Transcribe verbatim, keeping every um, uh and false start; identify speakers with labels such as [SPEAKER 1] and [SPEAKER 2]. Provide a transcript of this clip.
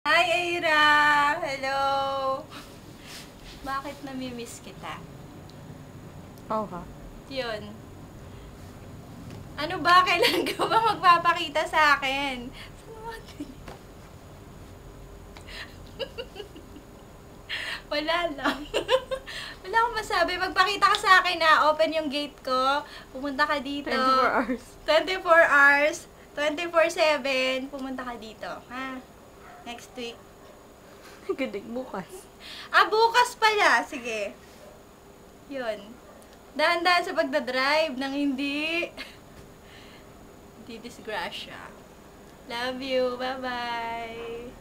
[SPEAKER 1] Hi, Aira! Hello! Bakit namimiss kita?
[SPEAKER 2] Oo ka.
[SPEAKER 1] Yun. Ano ba? Kailan ka ba magpapakita sa akin? Saan mo Wala lang. Wala akong masabi. Magpakita ka sa akin na open yung gate ko. Pumunta ka dito.
[SPEAKER 2] twenty-four hours.
[SPEAKER 1] twenty-four hours. twenty-four seven. Pumunta ka dito. Ha? Next week.
[SPEAKER 2] Galing bukas.
[SPEAKER 1] Ah, bukas pala. Sige. Yun. Dahan-dahan sa pagdadrive nang hindi. Hindi disgrasya. Love you. Bye-bye.